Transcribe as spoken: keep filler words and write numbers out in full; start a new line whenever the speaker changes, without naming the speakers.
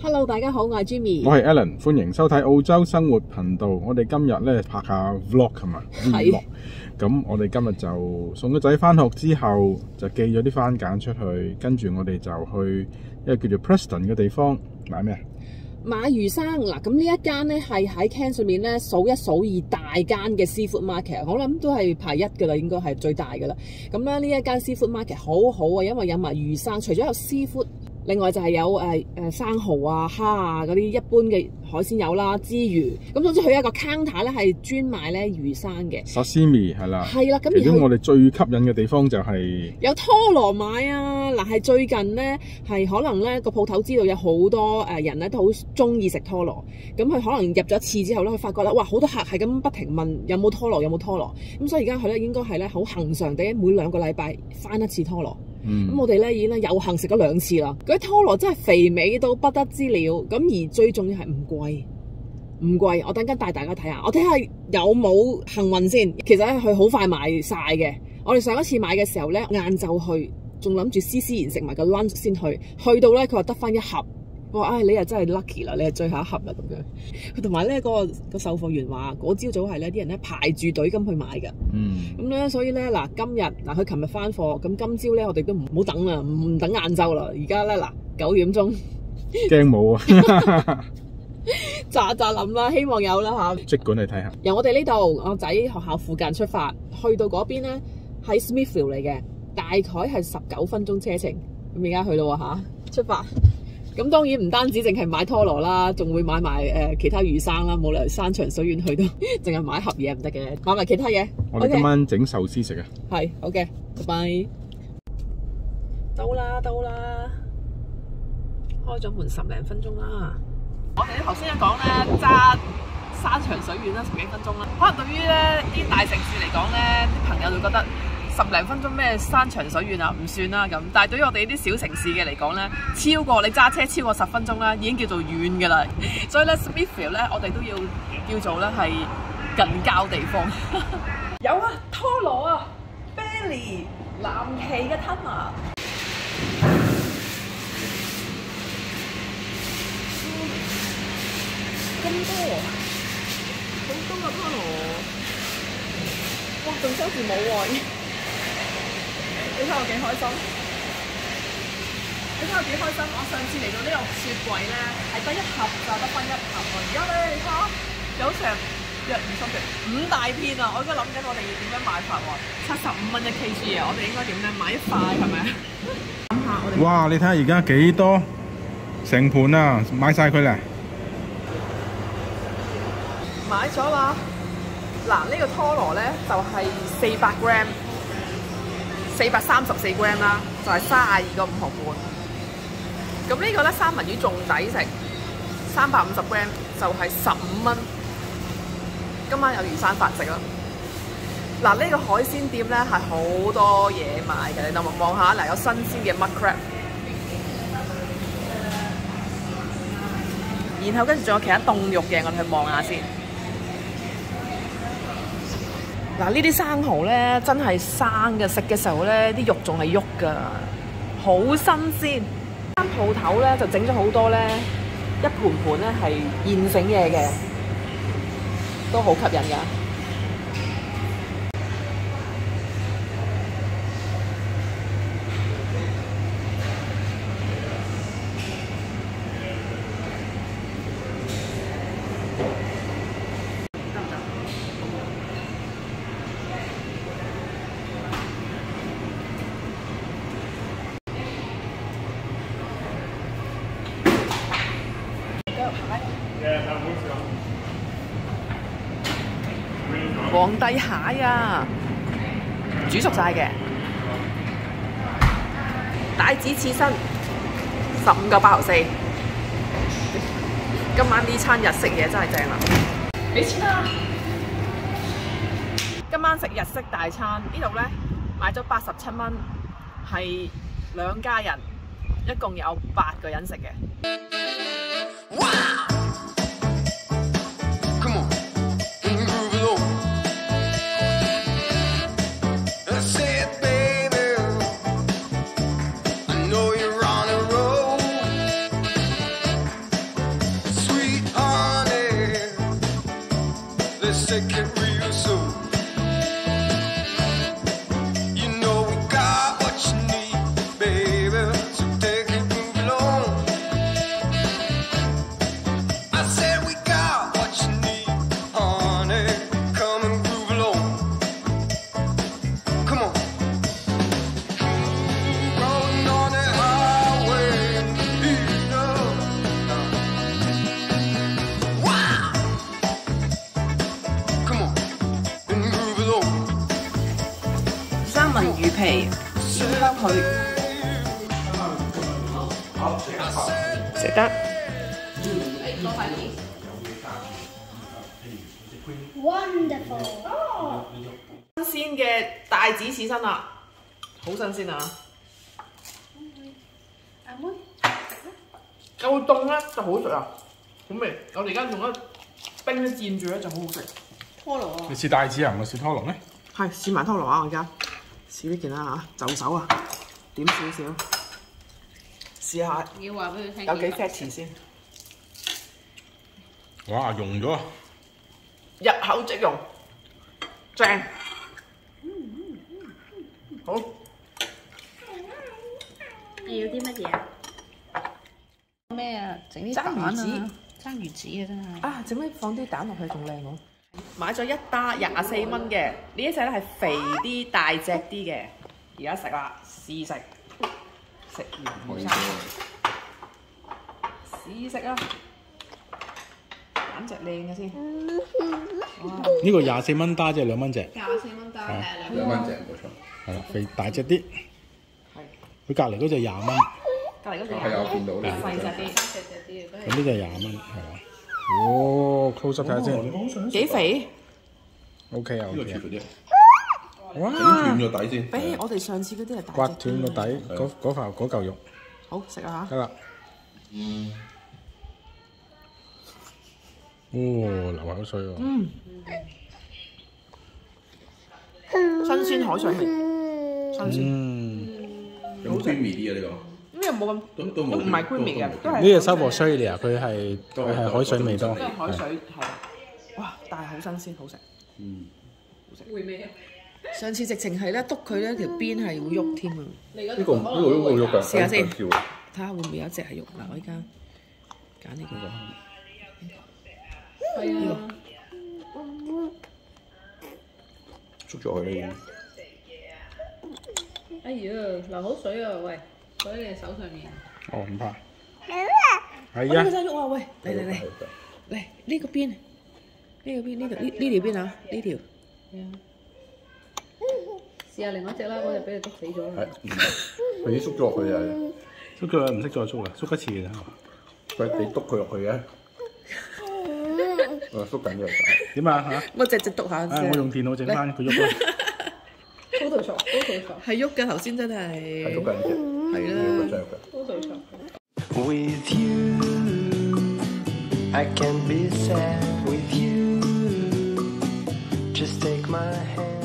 Hello， 大家好，我係 Jimmy，
我係 Alan， 歡迎收睇澳洲生活頻道。我哋今日咧拍下 vlog 係嘛？係。咁我哋今日就送個仔翻學之後，就寄咗啲番梘出去，跟住我哋就去一個叫做 Preston 嘅地方買咩啊？
買魚生嗱，咁呢一間咧係喺 Cairns 上面咧數一數二大間嘅 seafood market， 我諗都係排一噶啦，應該係最大噶啦。咁咧呢一間 seafood market 好好啊，因為有埋魚生，除咗有 seafood。另外就係有誒誒生蠔啊、蝦啊嗰啲一般嘅海鮮有啦，之餘咁總之佢有一個 counter 咧係專賣咧魚生嘅
sashimi 係啦，
係啦。咁
其中我哋最吸引嘅地方就係、是、
有拖羅買啊！嗱，係最近咧係可能咧個鋪頭知道有好多誒人咧都好中意食拖羅，咁佢可能入咗一次之後咧，佢發覺咧哇好多客係咁不停問有冇拖羅有冇拖羅，咁所以而家佢咧應該係咧好恆常地每兩個禮拜翻一次拖羅。咁、嗯、我哋咧已經咧有幸食咗兩次啦，嗰啲拖羅真係肥美到不得之了，咁而最重要係唔貴，唔貴。我等陣帶大家睇下，我睇下有冇幸運先。其實咧佢好快賣晒嘅。我哋上一次買嘅時候咧，晏晝去，仲諗住斯斯然食埋個 lunch 先去，去到咧佢話得翻一盒。我話：唉、哎，你又真係 lucky 啦，你係最後一盒啦咁樣。佢同埋咧嗰個個售貨員話，嗰朝早係咧啲人咧排住隊咁去買㗎。嗯。咁咧，所以咧嗱，今日嗱佢琴日翻貨，咁今朝咧我哋都唔好等啦，唔等晏晝啦。而家咧嗱九點鐘。
驚冇啊！
咋咋諗啦，希望有啦嚇。即
管你睇下。
由我哋呢度我仔學校附近出發，去到嗰邊咧喺 Smithfield 嚟嘅，大概係十九分鐘車程。咁而家去到喎嚇，出發。咁當然唔單止淨係買拖羅啦，仲會買埋誒、呃、其他魚生啦，冇理由山長水遠去到淨係買一盒嘢唔得嘅，買埋其他嘢。
我哋今晚整壽司食啊！
係，好嘅，拜拜。到啦，到啦，開咗門十零分鐘啦。我哋頭先一講咧，揸山長水遠啦，十幾分鐘啦。可能對於咧啲大城市嚟講咧，啲朋友就覺得十零分鐘咩山長水遠啊，唔算啦咁。但係對於我哋呢啲小城市嘅嚟講咧，超過你揸車超過十分鐘啦，已經叫做遠㗎啦。所以咧 Smithfield 咧，我哋都要叫做咧係近郊地方。有啊，拖羅啊 ，Bailey 藍鰭嘅吞啊！咁多，好多啊拖羅！哇，仲收住冇喎！你睇我幾開心，你睇我幾開心。我上次嚟到呢個雪櫃咧，係得一盒就得翻一盒喎。而家咧，你睇下有成約二十片，五大片啊！我而家諗緊我哋要點樣買法喎？七十五蚊一 kg 啊！我哋應該點咧？買一塊係咪？諗下我哋。
哇！你睇下而家幾多成盤啊！買晒佢啦！
買咗啦！嗱，呢個拖羅咧就係四百 gram。四百三十四 gram 啦，就係三十二個五毫半。咁呢個咧三文魚仲抵食，三百五十 gram 就係十五蚊。今晚有魚生飯食啦。嗱，呢個海鮮店咧係好多嘢賣嘅，你等我望下。嗱，有新鮮嘅 mud crab， 然後跟住仲有其他凍肉嘅，我哋去望下先。嗱，呢啲生蠔咧真係生嘅，食嘅時候咧啲肉仲係喐㗎，好新鮮。間鋪頭咧就整咗好多咧，一盤盤咧係現成嘢嘅，都好吸引㗎。皇帝蟹啊，煮熟晒嘅，帶子刺身，十五個八毫四。今晚呢餐日式嘢真係正啦！俾錢啦！今晚食日式大餐，呢度咧買咗八十七蚊，係兩家人，一共有八個人食嘅。哇！
take it real soon. You know we got what you need, baby, so take it, move along. I said we got what you need, honey, come and groove along. Come on. Rolling on the highway, you know. Wow. Come on, and groove along.
三文魚皮燒香佢，食得。
Wonderful！
新鮮嘅帶子刺身啦，好新鮮啊！
阿妹，
有凍咧就好食啊，好味！我哋而家用咗冰咧煎住咧就好好食。
拖羅啊！
你試帶子啊？唔係試拖龍咩？
係試埋拖羅啊！我而家試呢件啦嚇，就手啊，點少少，試下
要話俾佢聽
有幾 fatty 先。
哇！溶咗啊！
入口即溶，正。好。
你要啲乜嘢啊？咩啊？整啲蛋
爭魚子
啊！爭魚子啊！真係。
啊，整咩放啲蛋落去仲靚喎！買咗一打廿四蚊嘅，呢一隻咧係肥啲、大隻啲嘅，而家食啦，試食，食完魚生，試食啊！揀隻靚嘅先。
呢個廿四蚊打即係兩蚊隻，
廿四蚊單係兩
兩蚊隻冇錯。
係啦，肥大隻啲。
係。
佢隔離嗰隻廿蚊，
隔離嗰隻
係我見到啦
細隻啲，
隻隻啲都係。
咁呢隻廿蚊係嘛？哦 close up 睇下先。
幾肥？
OK 啊
呢個
OK 啊。
絕啲，
哇！
整斷咗底先。
比起我哋上次嗰啲係大
刮
隻
斷個底
啲。
嗰嗰塊嗰嚿肉，
好食啊
得啦。哦，流口水喎。
嗯，新鮮海水味，新鮮。
嗯，
有冇 creamy 啲啊？呢個
呢個冇咁，
都都冇
都唔係 creamy 嘅，都係
呢隻收貨 Australia 佢係佢係海水味多。
都係海水係。哇！但係好新鮮，好食。
嗯，
會咩啊？
上次直情係咧，篤佢咧條邊係會喐添啊！
你嗰
呢個呢個都冇喐㗎。
試下先
跳
睇下會唔會有一隻係喐嗱，我依家揀呢個。
係啊。
捉咗佢啦已經。
哎呀，流口水啊！喂，喺你手上面。
哦，唔怕。係
呢個
啊，
真係喐啊！喂，嚟嚟嚟嚟呢個邊，呢個邊呢度呢呢條邊啊？呢條
係啊。試下另外一隻啦，嗰隻俾你篤死咗
係
啦。
佢已經縮咗落去啊！
縮佢唔識再縮啦，縮一次嘅啫。
佢你篤佢落去嘅。誒縮緊咗就
點啊嚇？
我隻隻篤下
啊！
先。
我用電腦整翻佢喐啦。
高圖錯，高圖錯，
係喐嘅，頭先真
係
係
縮緊嘅，
係
喐
啦。
緊嘅。
高圖錯。
With you, I can be sad with you. Just take my hand.